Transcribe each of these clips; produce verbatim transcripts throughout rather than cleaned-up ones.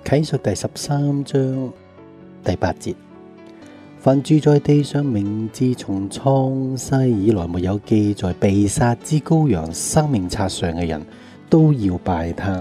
啟述第十三章第八節，凡住在地上名字從創世以來沒有記在被殺之羔羊生命冊上嘅人，都要拜他。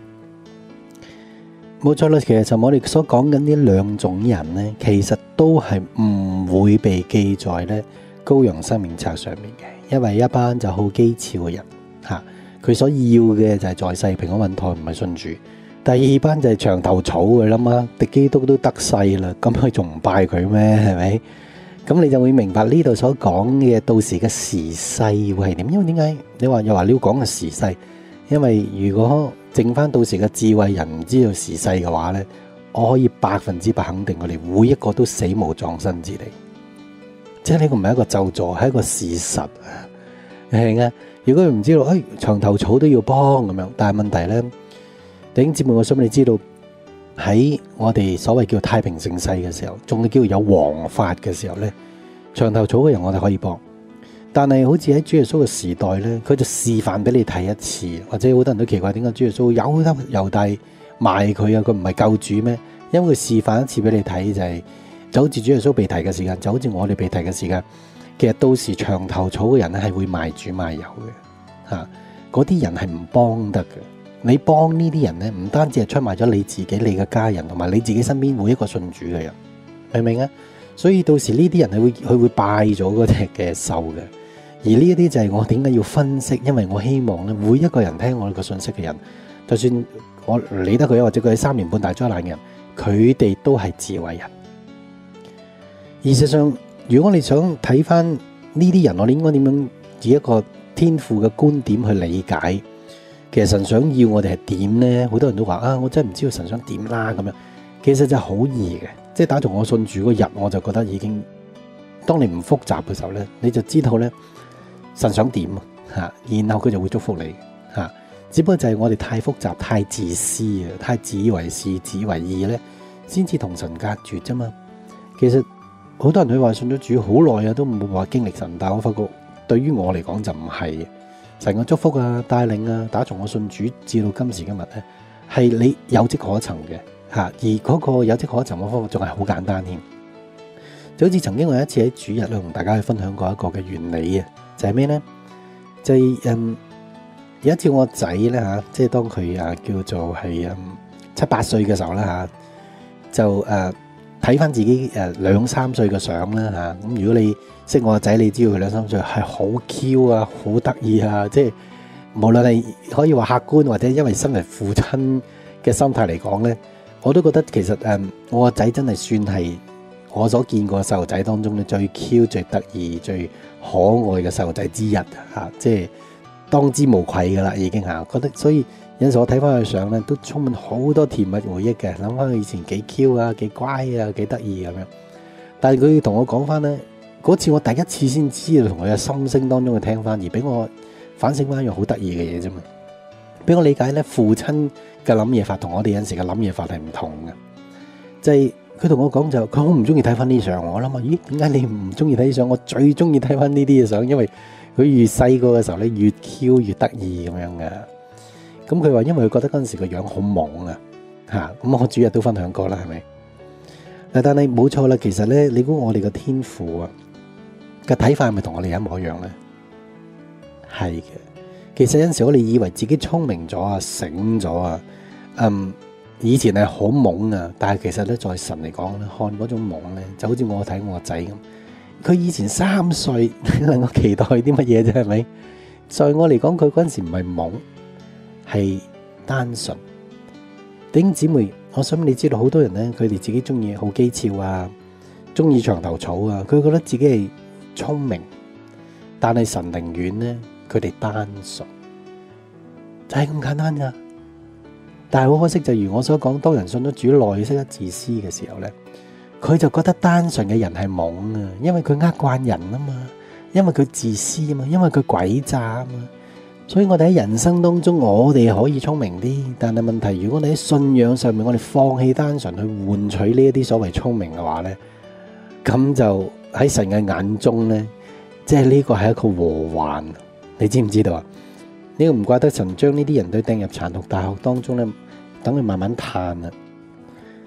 冇錯啦，其實就我哋所講緊呢兩種人呢，其實都係唔會被記在呢羔羊生命冊上面嘅，因為一班就好譏誚嘅人吓，佢所要嘅就係在世平安穩妥，唔係信主。第二班就係牆頭草嘅啦嘛，敵基督都得勢啦，咁佢仲唔拜佢咩？係咪？咁你就會明白呢度所講嘅到時嘅時勢會係點？因為點解你話又話你要講嘅時勢？因為如果剩翻到時嘅智慧人唔知道時勢嘅話呢，我可以百分之百肯定，我哋每一個都死無葬身之地。即係呢個唔係一個咒詛，係一個事實啊！係啊，如果佢唔知道，誒、哎、牆頭草都要幫咁樣，但係問題呢。弟兄姊妹，我想你知道喺我哋所謂叫太平盛世嘅時候，仲係叫有王法嘅時候咧，牆頭草嘅人我哋可以幫，但係好似喺主耶穌嘅時代咧，佢就示範俾你睇一次，或者好多人都奇怪點解主耶穌有得猶大賣佢啊？佢唔係救主咩？因為佢示範一次俾你睇，就係、是、就好似主耶穌被提嘅時間，就好似我哋被提嘅時間，其實到時牆頭草嘅人咧係會賣主賣友嘅嚇，嗰、啊、啲人係唔幫得嘅。你幫呢啲人咧，唔單止係出賣咗你自己、你嘅家人，同埋你自己身邊每一個信主嘅人，明唔明啊？所以到時呢啲人係會佢會拜咗嗰隻嘅獸嘅，而呢一啲就係我點解要分析，因為我希望咧，每一個人聽我哋個信息嘅人，就算我理得佢，或者佢喺三年半大災難嘅人，佢哋都係智慧人。而事實上，如果你想睇翻呢啲人，我哋應該點樣以一個天父嘅觀點去理解？其實神想要我哋係點呢？好多人都話啊，我真係唔知道神想點啦咁樣。其實就好易嘅，即係打從我信主嗰日，我就覺得已經，當你唔複雜嘅時候呢，你就知道呢，神想點啊，然後佢就會祝福你吓。只不過就係我哋太複雜、太自私啊，太自以為是、自以為義呢，先至同神隔絕啫嘛。其實好多人佢話信咗主好耐啊，都冇話經歷神，但我發覺對於我嚟講就唔係。神嘅祝福啊、帶領啊，打從我信主至到今時今日咧，係你有跡可尋嘅吓，而嗰個有跡可尋嘅方法仲係好簡單添。就好似曾經我有一次喺主日咧，同大家去分享過一個嘅原理啊，就係咩咧？就係、是、嗯有一次我仔咧吓，即係當佢啊叫做係嗯七八歲嘅時候啦吓，就誒睇翻自己誒兩三歲嘅相啦吓，咁如果你識我個仔，你知道佢兩三歲係好 Q 啊，好得意啊！即係無論係可以話客觀，或者因為身為父親嘅心態嚟講咧，我都覺得其實誒我個仔真係算係我所見過嘅細路仔當中咧最 Q、最得意、最可愛嘅細路仔之一嚇，即係當之無愧噶啦已經嚇。覺得所以有陣時我睇翻佢相咧，都充滿好多甜蜜回憶嘅，諗翻佢以前幾 Q 啊、幾乖啊、幾得意咁樣。但係佢同我講翻咧。嗰次我第一次先知道，同佢嘅心聲當中去聽翻，而俾我反省翻一樣好得意嘅嘢啫嘛。俾我理解咧，父親嘅諗嘢法同我哋有陣時嘅諗嘢法係唔同嘅。就係佢同我講就，佢好唔中意睇翻啲相。我諗啊，咦？點解你唔中意睇相？我最中意睇翻呢啲嘅相，因為佢越細個嘅時候咧，越 Q 越得意咁樣嘅。咁佢話因為佢覺得嗰陣時個樣好懵啊，嚇！咁我主日都分享過啦，係咪？但係冇錯啦，其實咧，你估我哋嘅天父啊？嘅睇法係咪同我哋一模一樣咧？係嘅。其實有陣時我哋以為自己聰明咗啊、醒咗啊，嗯，以前係好懵啊，但係其實咧，在神嚟講咧，看嗰種懵咧，就好似我睇我個仔咁。佢以前三歲，你能夠期待啲乜嘢啫？係咪？在我嚟講，佢嗰陣時唔係懵，係單純。弟兄姊妹，我想你知道，好多人咧，佢哋自己中意好譏誚啊，中意牆頭草啊，佢覺得自己係聰明，但係神寧願咧，佢哋單純，就係咁簡單咋。但係好可惜，就如我所講，當人信咗主內，識得自私嘅時候咧，佢就覺得單純嘅人係懵啊，因為佢呃慣人啊嘛，因為佢自私啊嘛，因為佢詭詐啊嘛。所以我哋喺人生當中，我哋可以聰明啲，但係問題，如果你喺信仰上面，我哋放棄單純去換取呢一啲所謂聰明嘅話咧，咁就喺神嘅眼中咧，即係呢個係一個禍患，你知唔知道啊？呢個唔怪得神將呢啲人都掟入殘酷大學當中咧，等佢慢慢嘆啊。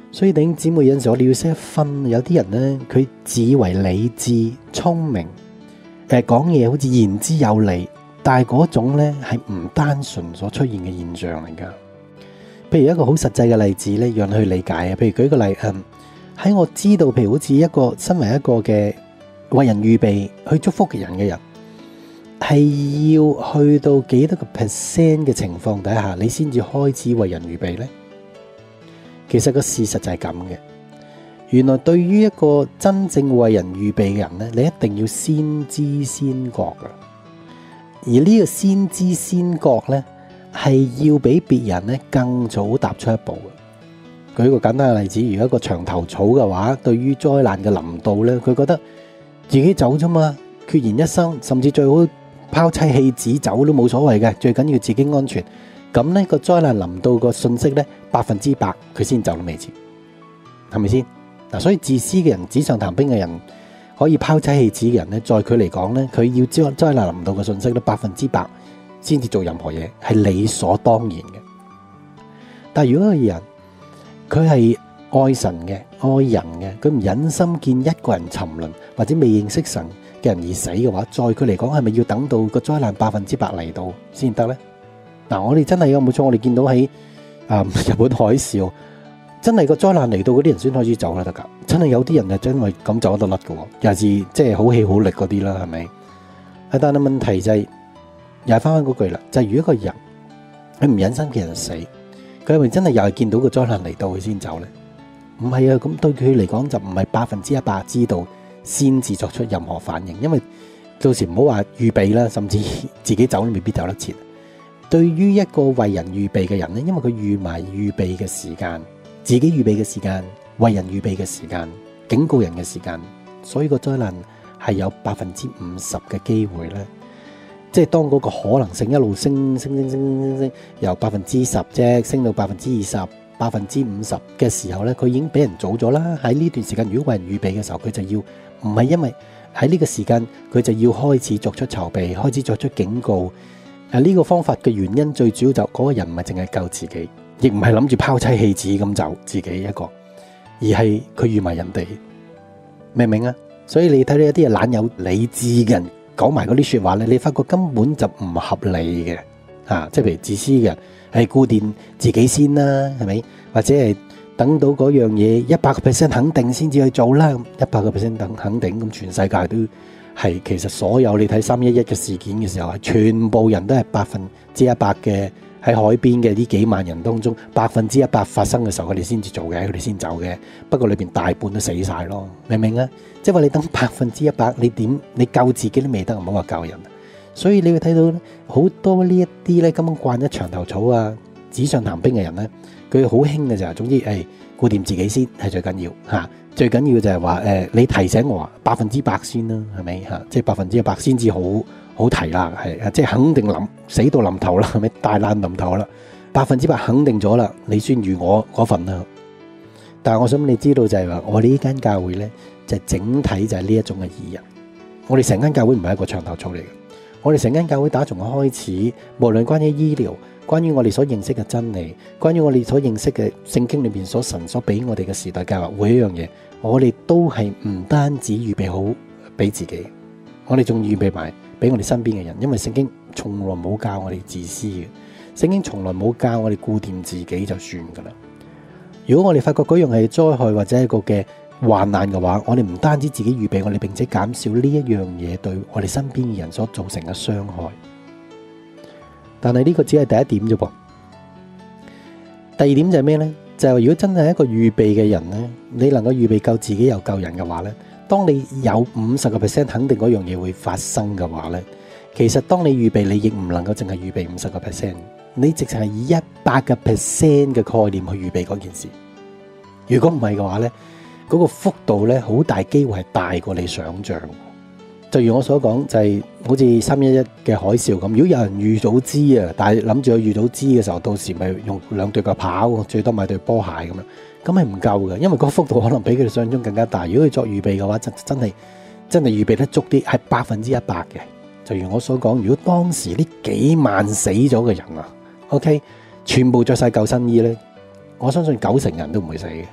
所以弟兄姊妹，有陣時我哋要識得分，有啲人咧佢自以為理智聰明，誒講嘢好似言之有理，但係嗰種咧係唔單純所出現嘅現象嚟噶。譬如一個好實際嘅例子咧，讓你去理解啊。譬如舉個例，嗯，喺我知道，譬如好似一個身為一個嘅為人預備去祝福嘅人嘅人，係要去到幾多個 percent 嘅情況底下，你先至開始為人預備呢？其實個事實就係咁嘅。原來對於一個真正為人預備嘅人咧，你一定要先知先覺噶。而呢個先知先覺咧，係要比別人咧更早踏出一步嘅。舉個簡單嘅例子，如果一個牆頭草嘅話，對於災難嘅臨到咧，佢覺得自己走啫嘛，孑然一生，甚至最好拋妻棄子走都冇所謂嘅，最緊要自己安全。咁呢個災難臨到個信息咧，百分之百佢先走都未遲，係咪先？嗱，所以自私嘅人、紙上談兵嘅人，可以拋妻棄子嘅人咧，在佢嚟講咧，佢要災災難臨到嘅信息咧，百分之百先至做任何嘢，係理所當然嘅。但係如果一個人佢係愛神嘅、愛人嘅，佢唔忍心見一個人沉淪或者未認識神嘅人而死嘅話，在佢嚟講係咪要等到個災難百分之百嚟到先得呢？嗱，我哋真係有冇錯？我哋見到喺啊日本海嘯，真係個災難嚟到嗰啲人先開始走啦得㗎。真係有啲人係真係咁走得甩嘅，又是即係好氣好力嗰啲啦，係咪？但係問題就係、是、又係翻翻嗰句啦，就係、是、如果一個人佢唔忍心見人死，佢係咪真係又係見到個災難嚟到佢先走咧？唔係啊，咁對佢嚟講就唔係百分之一百知道先至作出任何反應，因為到時唔好話預備啦，甚至自己走都未必走得切。對於一個為人預備嘅人咧，因為佢預埋預備嘅時間，自己預備嘅時間，為人預備嘅時間，警告人嘅時間，所以個災難係有百分之五十嘅機會咧。即係當嗰個可能性一路升升升升升升，由百分之十啫升到百分之二十、百分之五十嘅時候咧，佢已經俾人早咗啦。喺呢段時間，如果為人預備嘅時候，佢就要唔係因為喺呢個時間，佢就要開始作出籌備，開始作出警告。誒，呢個方法嘅原因最主要就嗰個人唔係淨係救自己，亦唔係諗住拋妻棄子咁走自己一個，而係佢預埋人哋，明唔明啊？所以你睇到一啲係懶有理智嘅人講埋嗰啲說話咧，你發覺根本就唔合理嘅，吓、啊，即係譬如自私嘅人係顧掂自己先啦，係咪？或者係等到嗰樣嘢一百個 percent 肯定先至去做啦，一百個 percent 等肯定，咁全世界都係其實所有你睇三一一嘅事件嘅時候，係全部人都係百分之一百嘅喺海邊嘅呢幾萬人當中，百分之一百發生嘅時候，佢哋先至做嘅，佢哋先走嘅。不過裏邊大半都死晒咯，明唔明啊？即係話你等百分之一百，你點你救自己都未得，唔好話救人。所以你會睇到好多呢一啲咧，根本慣咗牆頭草啊、紙上談兵嘅人咧，佢好興嘅就係，總之誒顧掂自己先係最緊要嚇。最緊要就係話誒，你提醒我話百分之百先啦，係咪嚇？即係百分之一百先至好好提啦，係即係肯定臨死到臨頭啦，係咪大難臨頭啦？百分之百肯定咗啦，你先預我嗰份啦。但係我想你知道就係話，我哋呢間教會咧，就係整體就係呢一種嘅義人。我哋成間教會唔係一個牆頭草嚟嘅，我哋成間教會打從開始，無論關於醫療，關於我哋所認識嘅真理，關於我哋所認識嘅聖經裏邊所神所俾我哋嘅時代計劃，每一樣嘢，我哋都係唔單止預備好俾自己，我哋仲預備埋俾我哋身邊嘅人，因為聖經從來冇教我哋自私嘅，聖經從來冇教我哋顧掂自己就算噶啦。如果我哋發覺嗰樣係災害或者係一個嘅患難嘅話，我哋唔單止自己預備，我哋並且減少呢一樣嘢對我哋身邊嘅人所造成嘅傷害。但係呢個只係第一點啫噃，第二點就係咩呢？就係如果真係一個預備嘅人呢，你能夠預備救自己又救人嘅話呢，當你有五十個 percent 肯定嗰樣嘢會發生嘅話呢，其實當你預備，你亦唔能夠淨係預備五十個 percent，你直情係以一百個 percent 嘅概念去預備嗰件事。如果唔係嘅話呢，嗰個幅度呢，好大機會係大過你想象。就如我所講，就係好似三一一嘅海嘯咁。如果有人預早知啊，但係諗住去預早知嘅時候，到時咪用兩對腳跑，最多買對波鞋咁樣，咁係唔夠嘅，因為嗰個幅度可能比佢哋想象中更加大。如果佢作預備嘅話，真真係真係預備得足啲，係百分之一百嘅。就如我所講，如果當時呢幾萬死咗嘅人啊 ，OK， 全部着晒救生衣咧，我相信九成人都唔會死嘅。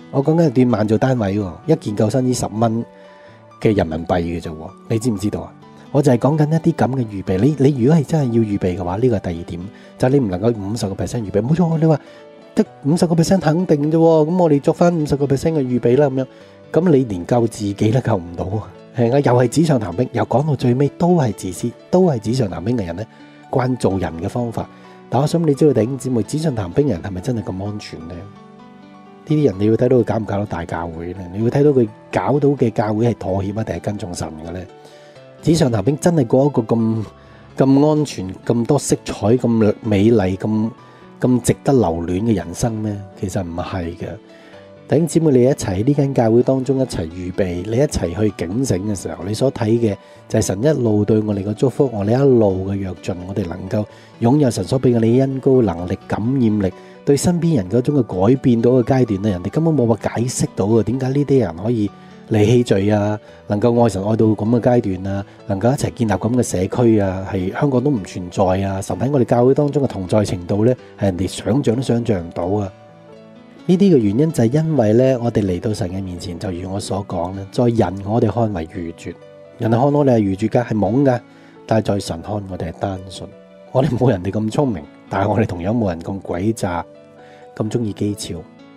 我講緊係斷萬做單位喎，一件救生衣十蚊嘅人民幣嘅啫喎，你知唔知道啊？我就係講緊一啲咁嘅預備。你你如果係真係要預備嘅話，呢個係第二點，就係你唔能夠五十個 percent 預備。冇錯，你話得五十個 percent 肯定啫喎，咁我哋作翻五十個 percent 嘅預備啦，咁樣，咁你連救自己都救唔到啊！係啊，又係紙上談兵，又講到最尾都係自私，都係紙上談兵嘅人咧，慣做人嘅方法。但我想你知道弟兄姊妹，紙上談兵人係咪真係咁安全呢？呢啲人你要睇到佢搞唔搞到大教會咧？你要睇到佢搞到嘅教會係妥協啊，定係跟從神嘅咧？紙上談兵真係過一個咁咁安全、咁多色彩、咁美麗、咁咁值得留戀嘅人生咩？其實唔係嘅。弟兄姊妹，你一齊喺呢間教會當中一齊預備，你一齊去警醒嘅時候，你所睇嘅就係神一路對我哋嘅祝福，我哋一路嘅躍進，我哋能夠擁有神所俾我哋嘅恩膏、能力、感染力，對身邊人嗰種嘅改變到嘅階段咧，人哋根本冇法解釋到嘅。點解呢啲人可以離棄罪啊，能夠愛神愛到咁嘅階段啊，能夠一齊建立咁嘅社區啊，係香港都唔存在啊。神喺我哋教會當中嘅同在程度呢，係人哋想象都想象唔到啊。呢啲嘅原因就係因為呢，我哋嚟到神嘅面前，就如我所講咧，在人我哋看為愚拙，人哋看我哋係愚拙噶，係懵噶，但係在神看我哋係單純。我哋冇人哋咁聰明，但係我哋同樣冇人咁詭詐，咁中意譏誚。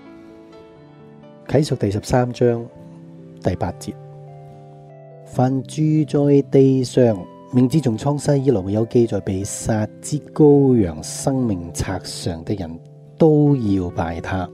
啟示第十三章第八節，凡住在地上，名字從創世以來沒有記在被殺之羔羊生命冊上的人，都要拜他。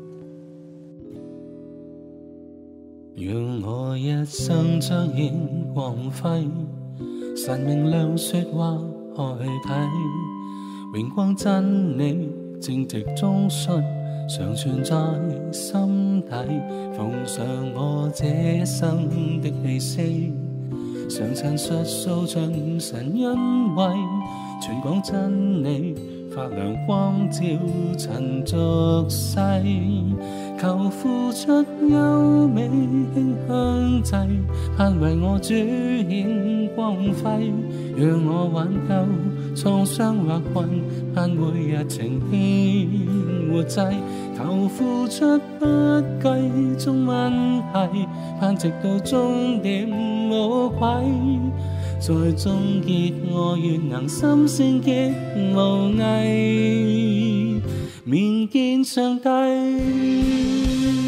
讓我一生彰顯光輝，神明亮說話開啟，榮光真理正直忠信常存在心底，奉上我這生的氣息，常陳述訴盡神恩惠，傳講真理發亮光照塵俗世，求付出優美馨香祭，盼為我主顯光輝，讓我挽救創傷或困，盼每日呈獻活祭，求付出不計中問題，盼直到終點無愧，在終結我願能心聖潔無偽，面見上帝。